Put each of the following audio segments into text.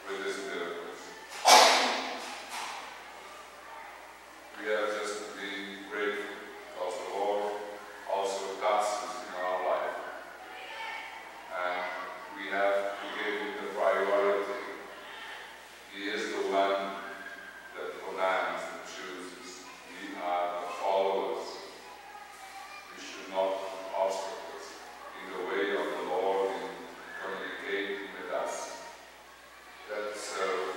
with His miracles. We have just to be grateful because the Lord also does this in our life. And we have to give Him the priority. He is the one that commands and chooses. We are the followers. We should not put obstacles in the way of the Lord in communicating with us. That's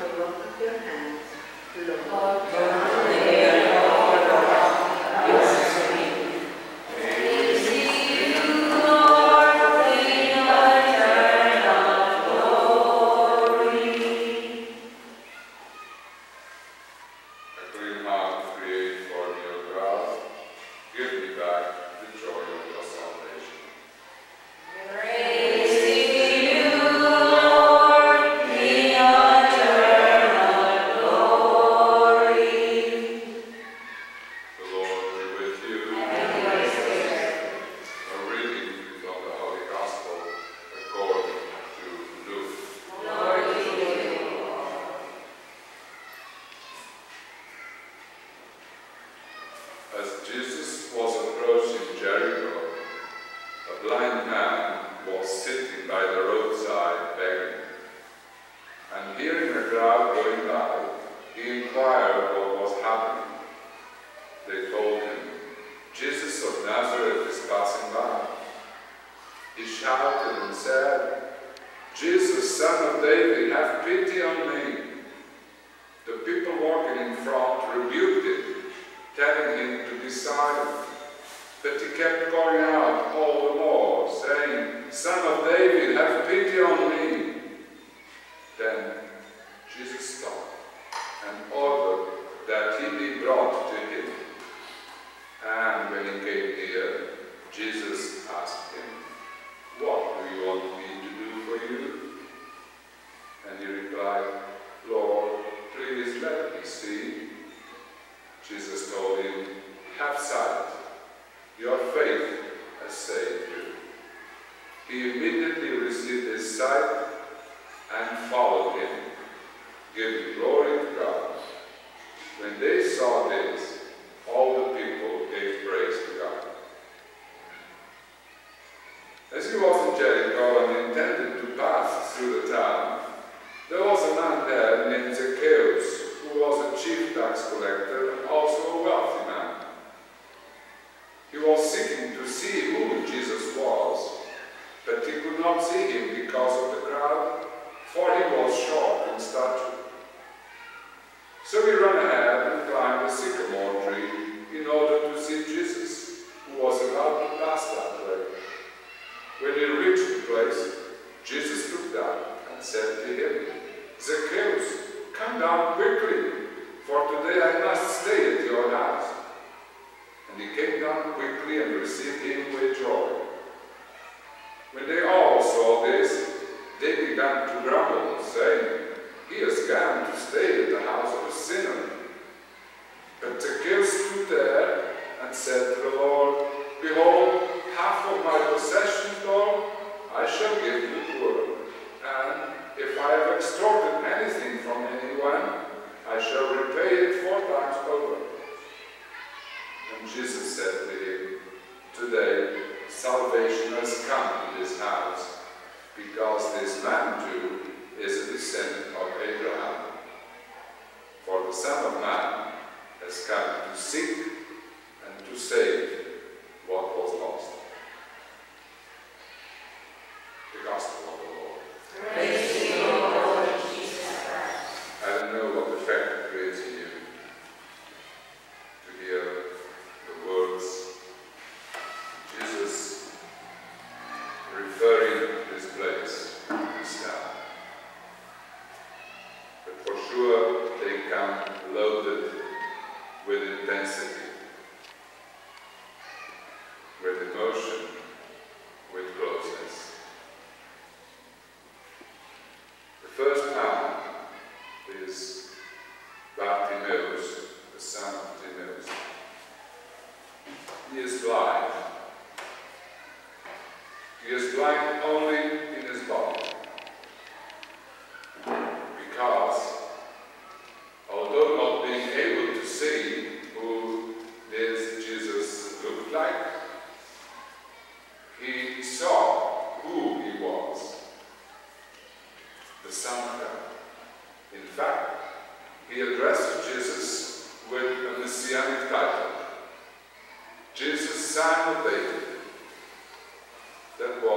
the work of your hands, Lord.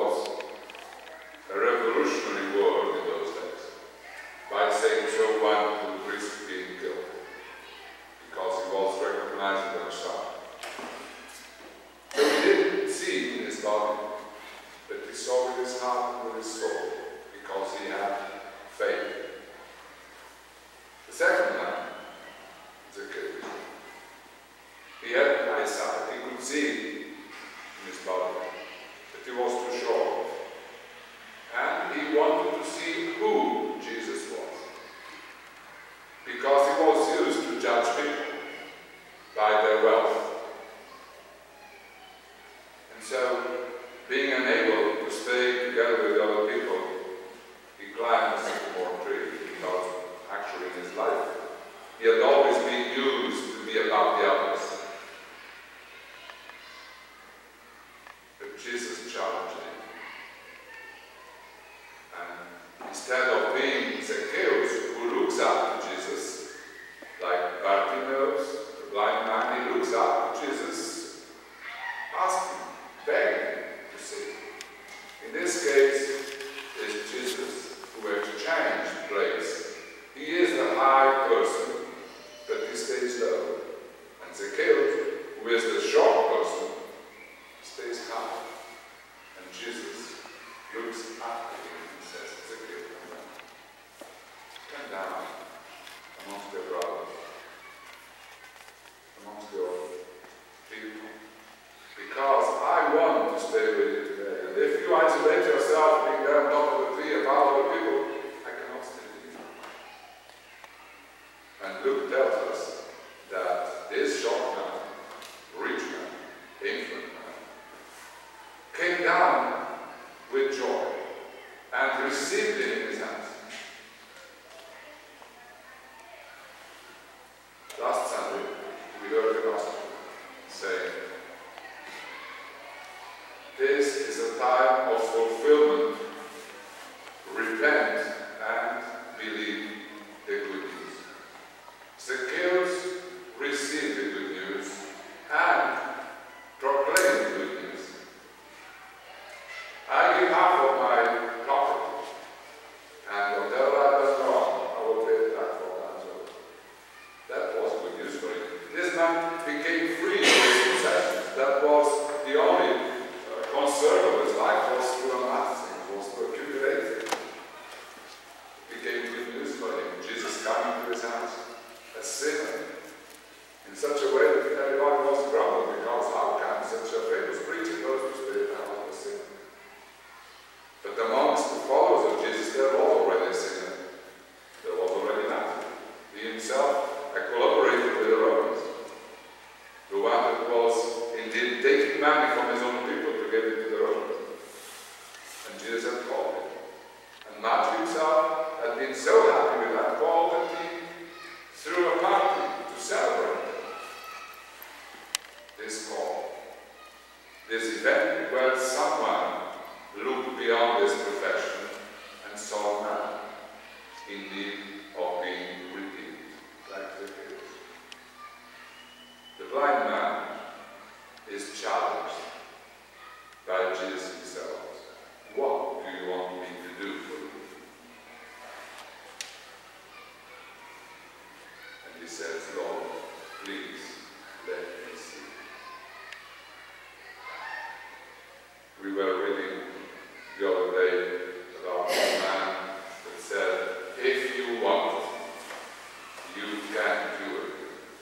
A revolutionary word in those days. By saying so, one so happy with that call that he threw a party to celebrate this call, this event where someone looked beyond his profession and saw a man in need of being redeemed, like the kids. The blind man is challenged by Jesus himself. What do you want me to do for you? And he says, Lord, please let me see. We were reading the other day about a man that said, if you want, you can do it.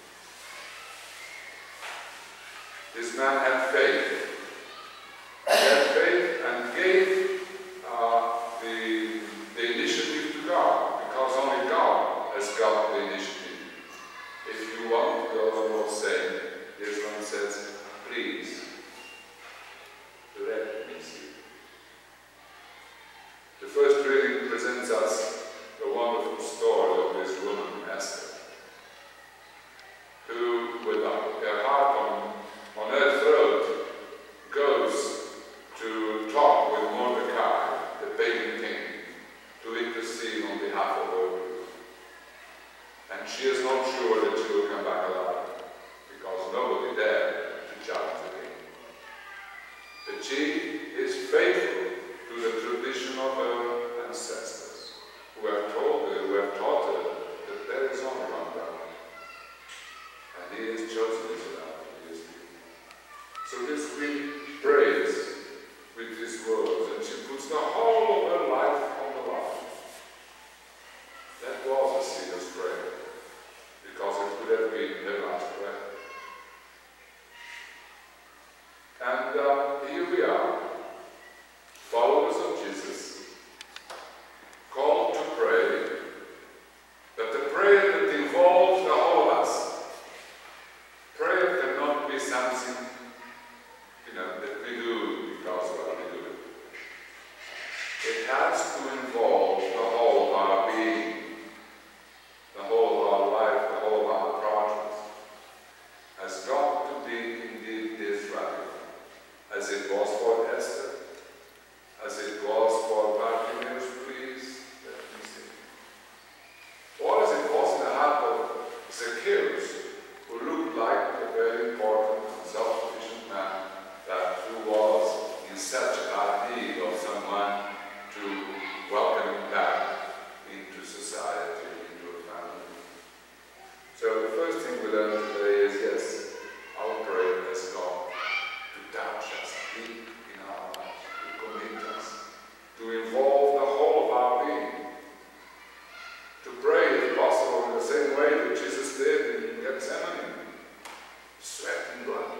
This man had faith. He had faith and gave the initiative to God, because only God has got the initiative. If you want, the other Lord saying, this one says, please, let me see. The first reading presents us a wonderful story of this woman, Esther, who, with her heart on her throat, goes to talk with Mordecai, the pagan king, to intercede on behalf of her group. And she is not sure that she will come back alive, because nobody dared to challenge the king. But she is faithful to the tradition of her ancestors, who have told her, who have taught her that there is only one God. And he has chosen Israel to be his people. So this queen prays with these words, and she puts the whole of her life on the line. That was a serious prayer, because it could have been her last prayer. And here we are, followers of Jesus, called to pray, but the prayer that involves the whole of us. Prayer cannot be something, that we do because we do it. It has to involve the whole of our being, the whole of our life, the whole of our projects. Has got to be indeed this radical, as it was for Esther, as it was for Bartimaeus, please let me see. Or as it was in the heart of Zacchaeus, who looked like a very important and self-sufficient man, who was in such a hard need of someone to welcome him back into society, into a family. So the first thing we learn today is, yes, our prayer has got to touch us deep in our lives, to commit us, to involve the whole of our being, to pray, if possible, in the same way that Jesus did in Gethsemane, sweat and blood.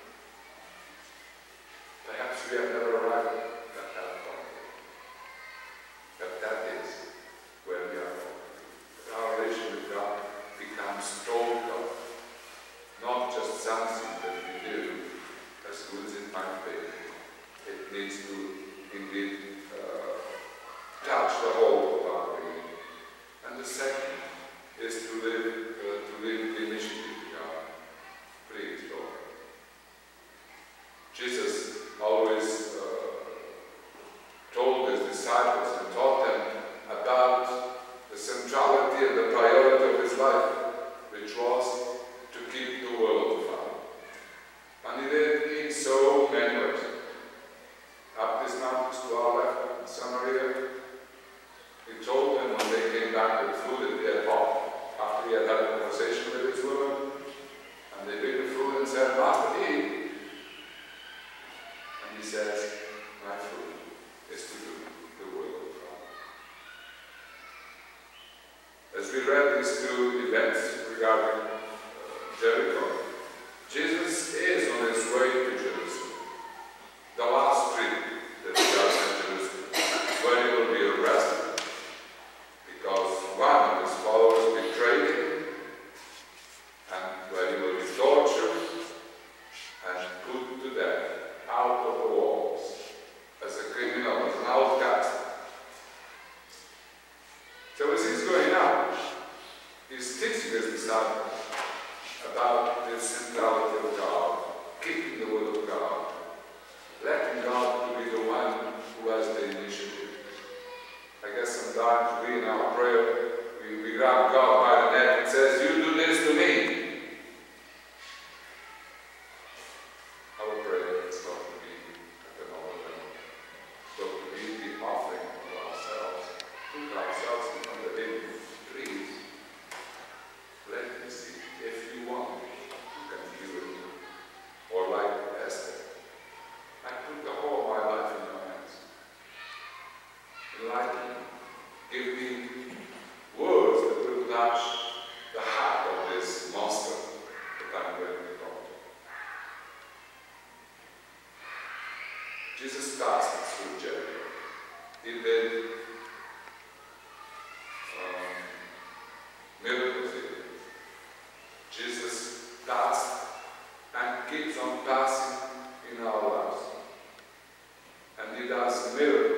Perhaps we have never arrived at that point, but that is where we are going. Our relation with God becomes total, not just something that we do as good as it might be. It needs to indeed touch the whole of our being. And the second is to live the initiative of God. Please, Lord. Jesus always told his disciples and taught them about the centrality and the priority of his life, which was to keep the world far. And he did in so many ways. Up these mountains to our left, in Samaria, he told them when they came back with food at the airport, after he had had a conversation with his woman, and they bring the food and said, Master, eat. And he says, my food is to do the will of God. As we read these two events regarding Jericho, Jesus is on his way to Jerusalem, the last street that starts in Jerusalem, where he will be arrested, because one of his followers betrayed him, and where he will be tortured and put to death out of the walls as a criminal, as an outcast. So as he's is not about the centrality of God, keeping the will of God, letting God to be the one who has the initiative. I guess sometimes we in our prayer, we grab God by the neck and says, you do this to me. Our prayer is not to be at the moment, but to be the offering of ourselves, put ourselves in front of Him. Please, let me see. If you want, you can feel it. Or like Esther, I put the whole of my life in your hands. Enlighten me. Give me words that will touch the heart of this monster that I'm going to talk to. Jesus passed through Jericho. He did miracles here. Jesus passed and keeps on passing in our lives. And He does miracles